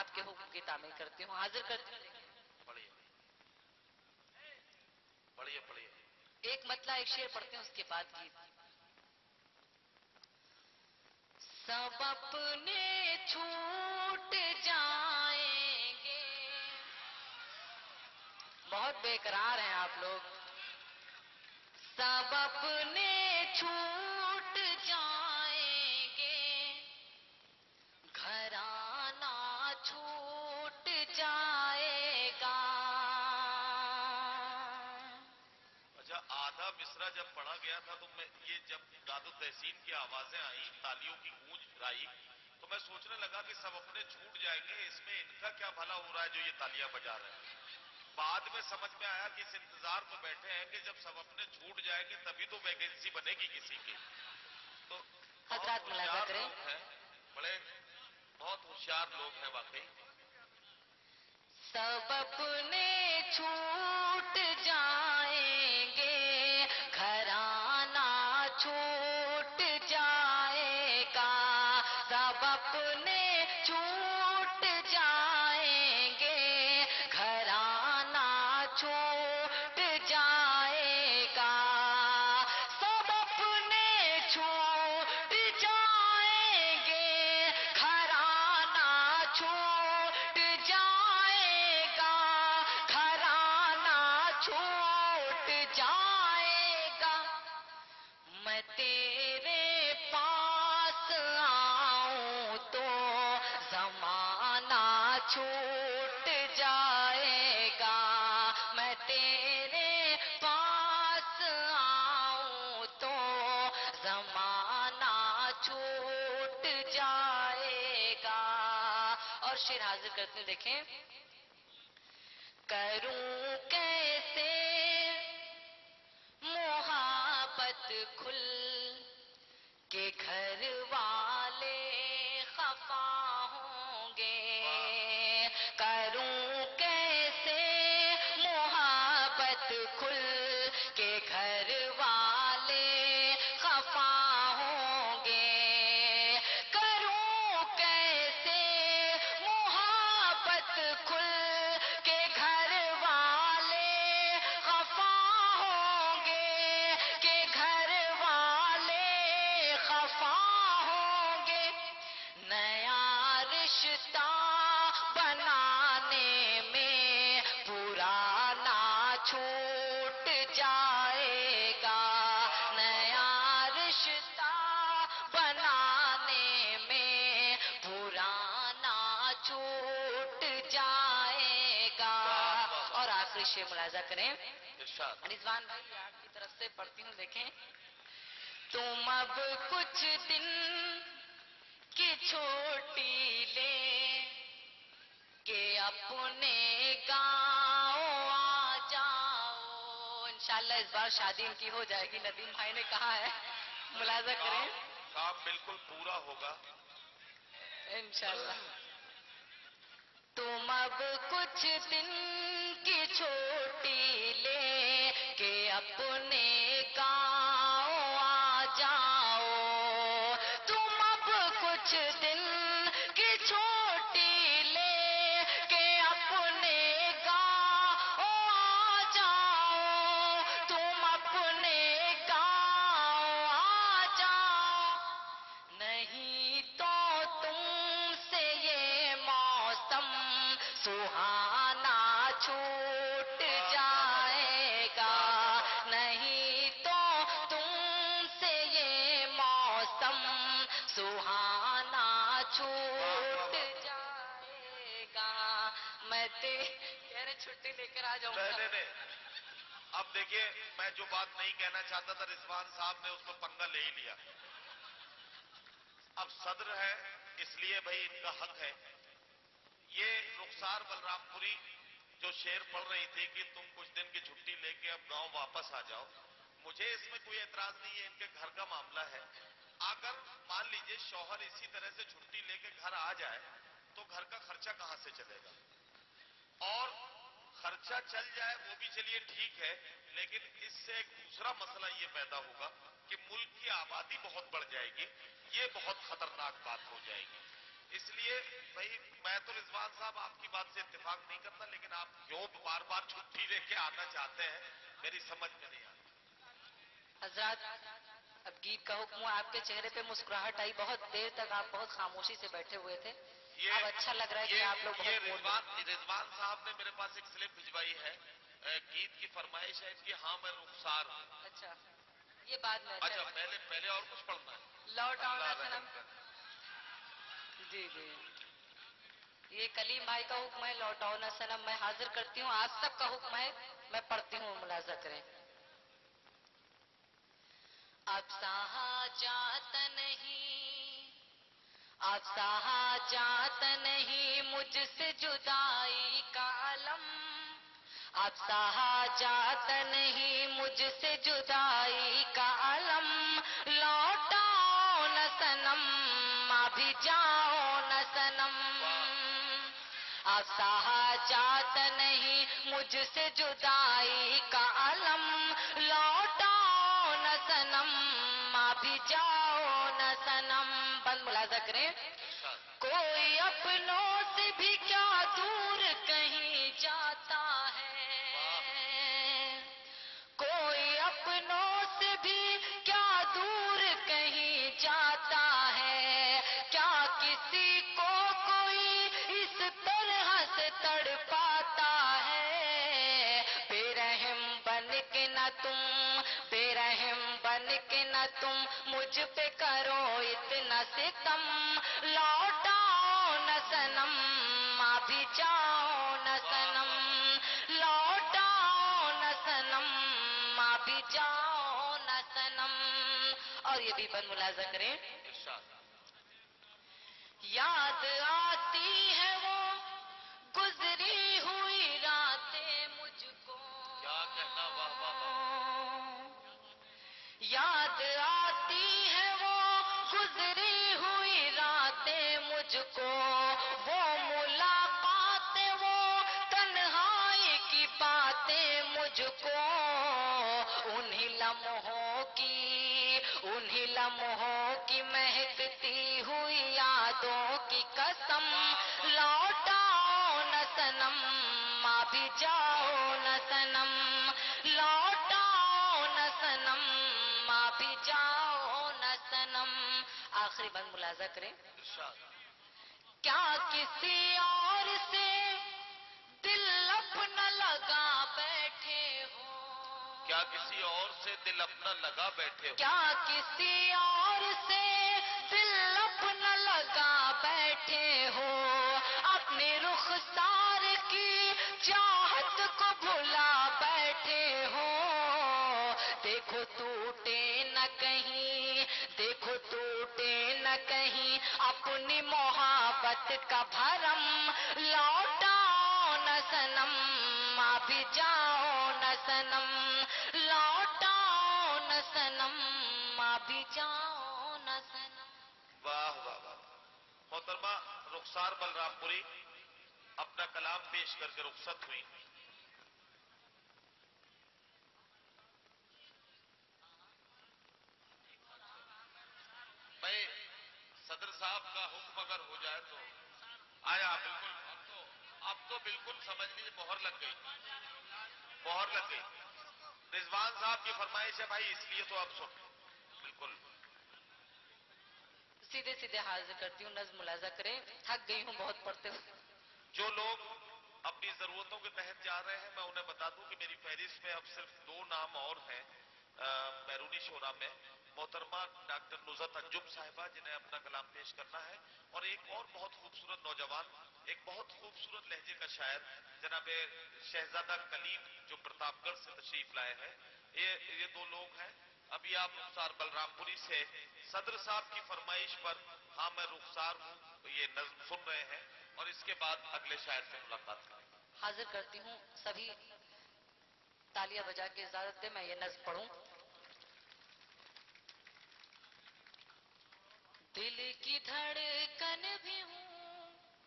آپ کے حکم کی تعمیل کرتی ہوں. حاضر کرتی ہوں. پڑھیے پڑھیے پڑھیے. ایک مطلع ایک شعر پڑھتے ہیں اس کے بعد گیت. سب اپنے چھوٹ جائیں گے. بہت بے قرار ہیں آپ لوگ. سب اپنے چھوٹ جائیں گے گھرانہ چھوٹ جائے گا. اچھا آدھا مصرع جب پڑھا گیا تھا تو میں یہ جب داد و تحسین کی آوازیں آئیں تالیوں کی گونج آئی تو میں سوچنے لگا کہ سب اپنے چھوٹ جائیں گے اس میں ان کا کیا بھلا ہو رہا ہے جو یہ تالیاں بجا رہے ہیں. بعد میں سمجھ میں آیا کہ اس انتظار میں بیٹھے ہیں کہ جب سب اپنے چھوٹ جائیں گے تبھی تو ویکینسی بنے گی کسی کی. تو حضرات بہت ملاحظہ ہوشیار کریں. لوگ ہیں بڑے بہت ہوشیار لوگ ہیں واقعی. سب اپنے چھوٹ جائیں گے گھرانہ چھوٹ جائے گا. سب اپنے چھوٹ جائیں گے گھرانہ چھوٹ جائے گا. سب اپنے چھوٹ جائیں گے گھرانہ چھوٹ جائے گا. گھرانہ چھوٹ جائے گا. میں تیرے پاس آؤں تو زمانہ چھوٹ جائے گا. میں تیرے پاس آؤں تو زمانہ چھوٹ جائے گا. اور شعر حاضر کرتے ہیں دیکھیں. کروں کیسے محبت کھل کے گھر والے خفا ہوں گے. کروں کیسے محبت کھل کے گھر والے خفا ہوں گے. کروں کیسے محبت کھل کے گھر والے خفا ہوں گے. کہ گھر والے خفا ہوں گے. نیا رشتہ بنانے میں پرانا چھوٹ جائے گا. نیا رشتہ بنانے میں پرانا چھوٹ جائے گا. اور آخری شعر ملاحظہ کریں. ارشاد. رضوان بھائی آپ کی طرف سے پڑھتی ہوں دیکھیں. تم اب کچھ دن کی چھوٹی لے کہ اپنے گاؤں آ جاؤ. انشاءاللہ اس بار شادی ان کی ہو جائے گی. ندیم بھائی نے کہا ہے. ملاحظہ کریں. کام بالکل پورا ہوگا انشاءاللہ. تم اب کچھ دن کی چھوٹی لے کہ اپنے گاؤں آ جاؤ. تم اب کچھ دن کی چھوٹی لے کہ اپنے گاؤں آ جاؤ. تم اپنے گاؤں آ جاؤ. نہیں تو تم سے یہ موسم سہانا چھوٹ جائے گا. نہیں تو تم سے یہ موسم سہانا چھوٹ جائے گا. میں کہہ رہے چھٹی لے کر آ جاؤں گا. نہیں. اب دیکھیے میں جو بات نہیں کہنا چاہتا تھا رضوان صاحب نے اس کو پنگا لے ہی لیا. اب صدر ہے اس لیے بھائی ان کا حق ہے. یہ رخسار بلرام پوری جو شعر پڑھ رہی تھی کہ تم کچھ دن کی چھٹی لے کے اب گاؤں واپس آ جاؤ, مجھے اس میں کوئی اعتراض نہیں ہے. ان کے گھر کا معاملہ ہے. اگر مان لیجئے شوہر اسی طرح سے چھٹی لے کے گھر آ جائے تو گھر کا خرچہ کہاں سے چلے گا؟ اور خرچہ چل جائے وہ بھی چلیے ٹھیک ہے, لیکن اس سے ایک دوسرا مسئلہ یہ پیدا ہوگا کہ ملک کی آبادی بہت بڑھ جائے گی. یہ بہت خطرناک بات ہو جائے گی. اس لیے بھائی میں تو رضوان रिजवान साहब आपकी बात से इत्तेफाक नहीं करता, लेकिन आप क्यों बार बार छुट्टी लेके आना चाहते हैं मेरी समझ में नहीं आता। हजरत, अब गीत का हुक्म हुआ, आपके चेहरे पे मुस्कुराहट आई, बहुत देर तक आप बहुत खामोशी से बैठे हुए थे, अब अच्छा लग रहा है कि आप लोग ये बहुत रिजवान साहब ने मेरे पास एक स्लिप भिजवाई है, गीत की फरमाइश है कि हाँ मैं रुखसार हूँ। अच्छा, ये बाद में अच्छा, पहले और कुछ पढ़ना है। लौट आओ ना सनम। जी जी, ये कलीम भाई का हुक्म है, लौट आओ ना सनम। मैं हाजिर करती हूँ, आज तक का हुक्म है, मैं पढ़ती हूँ, मुलाजा करें। अब सहा जाता नहीं, अब सहा जाता नहीं मुझसे जुदाई का अलम, अब सहा जाता नहीं मुझसे जुदाई का अलम, लौटाओ न सनम, अभी जाओ न सनम। अब सहा जाता नहीं मुझसे जुदाई का अलम, लौटाओ न सनम, अभी जाओ न सनम। बंद मुलाजा करें। कोई अपनों से भी क्या दूर कहीं जाता है, कोई अपनों से भी क्या दूर कहीं जाता है, क्या किसी को कोई इस तरह से तड़पाता है, बेरहम बन के न तुम, बेरहम बन के न तुम मुझ पे करो इतना सितम, लौटाओ न सनम, अभी जाओ न सनम, लौटाओ न सनम, अभी जाओ न सनम। और ये भी बन मुलाजा करें। याद आती है वो गुजरी हुई रातें मुझको, क्या कहना, वाह वाह वाह। याद आती है वो गुजरी हुई रातें मुझको, वो मुलाकातें, वो तन्हाई की बातें मुझको, उन्हीं लम्हों की महकती हुई यादों की कसम, लौटाओ न सनम, अभी जाओ न सनम, लौटाओ न सनम, अभी जाओ न सनम। आखिरी बंद मुलाजा करें। क्या किसी और से दिल अपना लगा बैठे हो, क्या किसी और से दिल अपना लगा बैठे हो, क्या किसी और से दिल अपना लगा बैठे हो, अपने रुखसार की चाहत को भुला बैठे हो, देखो टूटे न कहीं, देखो टूटे न कहीं अपनी मोहब्बत का भरम, लौटाओ न सनम, अभी जाओ न सनम, लौटाओ न सनम, अभी जाओ न सनम। वाह वाह वाह। मोहतरमा रुखसार बलरामपुरी अपना कलाम पेश करके रुखसत हुई। भाई सदर साहब का हुक्म अगर हो जाए तो आया, बिल्कुल। अब तो बिल्कुल समझ लीजिए मोहर लग गई, मोहर लग गई। रिजवान साहब की फरमाइश है भाई, इसलिए तो अब सुन बिल्कुल सीधे सीधे हाजिर करती हूँ, नज़्म मुलाजा करें, थक गई हूँ बहुत पढ़ते हुए। जो लोग अपनी जरूरतों के तहत जा रहे हैं, मैं उन्हें बता दूं कि मेरी फहरिस्त में अब सिर्फ 2 नाम और हैं बैरूनी शोरा में। मोहतरमा डॉक्टर नुज़त अंजुम साहिबा जिन्हें अपना कलाम पेश करना है, और एक और बहुत खूबसूरत नौजवान, एक बहुत खूबसूरत लहजे का शायर जनाब शहजादा कलीम जो प्रतापगढ़ से तशरीफ लाए हैं। ये 2 लोग हैं। अभी आप रुखसार बलरामपुरी से सदर साहब की फरमाइश पर हाँ मैं रुखसार हूं ये नज़्म सुन रहे हैं, और इसके बाद अगले शायर से मुलाकात करेंगे। हाजिर करती हूँ, सभी तालियां बजा के इजाजत दे, मैं ये नज़्म पढ़ूं। दिल की धड़कन भी हूँ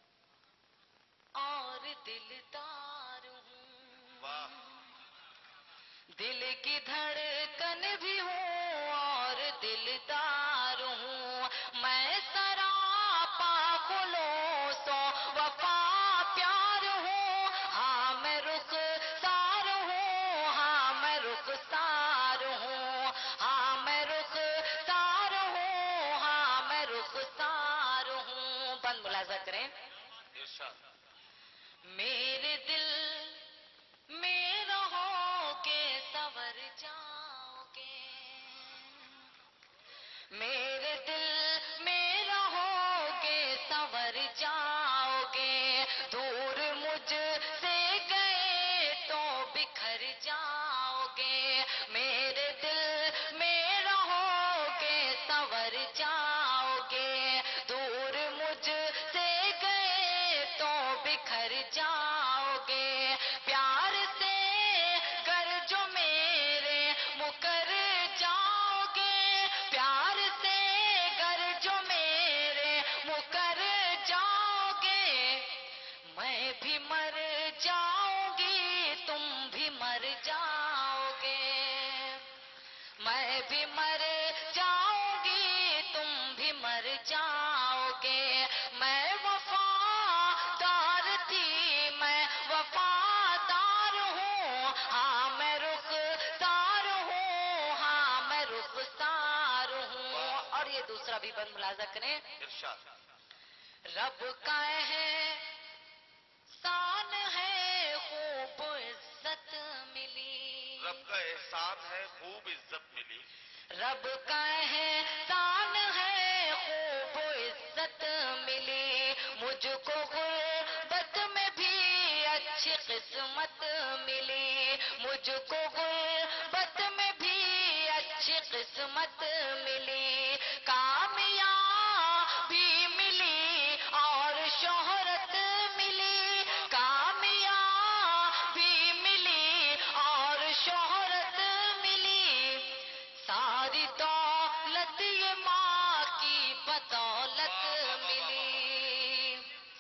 और दिलदार हूँ, वाह। दिल की धड़कन भी हूँ और दिलदार हूँ, मैं सरापा खुलूसों वफा کریں. ارشاد. میرے دل میں رہو گے سنور جاؤ گے. میرے دل میں رہو گے سنور جاؤ گے. دور مجھ سے گئے تو بکھر جاؤ گے. میرے دل میں رہو گے سنور جاؤ گے. دور مجھ سے گئے تو بکھر جاؤ گے. پیار سے گر جو میرے مکر جاؤ گے. پیار سے گر جو میرے مکر جاؤ گے. میں بھی مر جاؤں گی تم بھی مر جاؤ گے. میں بھی مر جاؤں گی تم بھی مر جاؤ گے. میں وفادار تھی میں وفادار ہوں. ہاں میں رخسار ہوں. ہاں میں رخسار ہوں. اور یہ دوسرا بھی بند ملاحظہ کریں. ارشاد. رب کا احسان ہے خوب عزت ملی. رب کا احسان ہے خوب عزت ملی. رب کا احسان ہے خوب عزت ملی. مجھ کو غربت میں بھی اچھی قسمت ملی. مجھ کو غربت میں بھی اچھی قسمت ملی. کامیابی ملی اور شہرت ملی. کامیابی ملی اور شہرت ملی. ساری دولت یہ ماں کی بدولت ملی.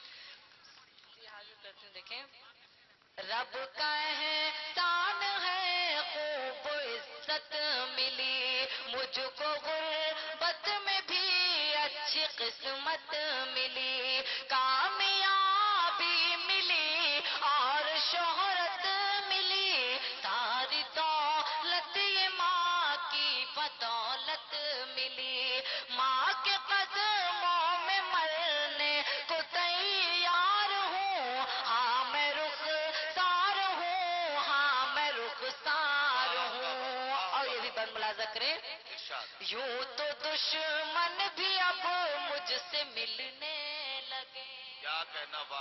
دیکھیں رب کا احسان ہے خوب عزت ملی. مجھ کو غربت میں بھی اچھی قسمت ملی. کامیابی ملی اور شہرت ملی. ساری دولت یہ ماں کی بدولت ملی. ماں کے قدموں میں مرنے کو تیار ہوں. ہاں میں رخسار ہوں. ہاں میں رخسار ہوں. اور یہ بھی بند ملاحظہ کریں. ارشاد. یوں تو دشمن بھی اب مجھ سے ملنے لگے. کیا کہنا. واہ.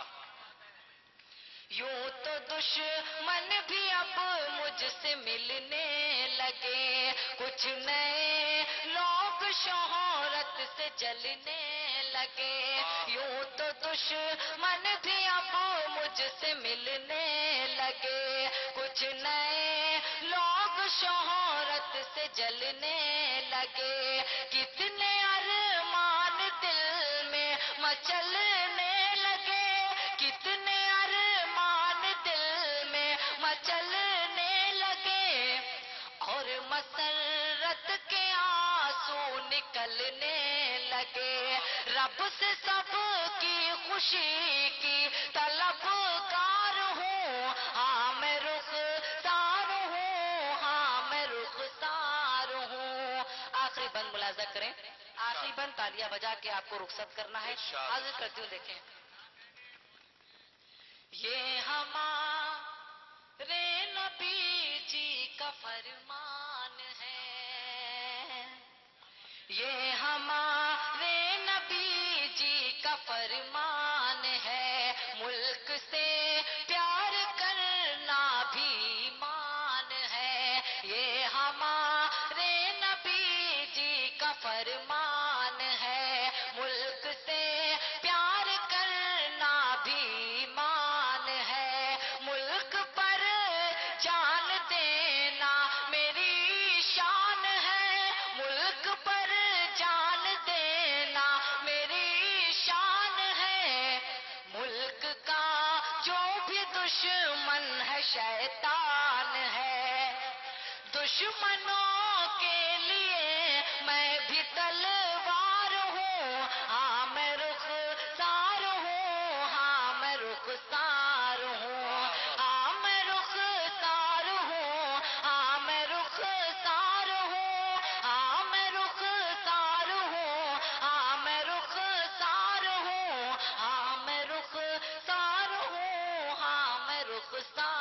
یوں تو دشمن بھی اب مجھ سے ملنے لگے. کچھ نئے لوگ شہرت سے جلنے لگے. یوں تو دشمن بھی اب مجھ سے ملنے لگے. کچھ نئے لوگ شہرت سے جلنے لگے. کتنے ارمان دل میں مچلنے لگے. کتنے ارمان دل میں مچلنے لگے. اور مسرت کے آنسو نکلنے لگے. رب سے سب کی خوشی کی طلبگار ہوں. ہاں میں رخسار ہوں. ہاں میں رخسار ہوں. آخری بند ملاحظہ کریں. آخری بند تالیاں بجا کے آپ کو رخصت کرنا ہے. حاضر کرتی ہوں. دیکھیں یہ ہمارے نبی جی کا فرمان ہے. یہ ہمارے نبی جی کا فرمان ہے. ملک سے پیار کرنا بھی ایمان ہے. یہ ہمارے نبی جی کا فرمان ہے. ملک سے پیار کرنا بھی ایمان ہے. ملک پر جان دینا میری شان ہے. ملک پر جان دینا میری شان ہے. ملک کا جو بھی دشمن ہے شیطان ہے. دشمنوں کے لیے میں بھی تلوار ہوں. ہاں میں رخسار ہوں. ہاں میں رخسار ہوں. ہاں میں رخسار ہوں. ہاں میں رخسار ہوں. ہاں میں رخسار ہوں. ہاں میں رخسار ہوں. ہاں میں गुस्सा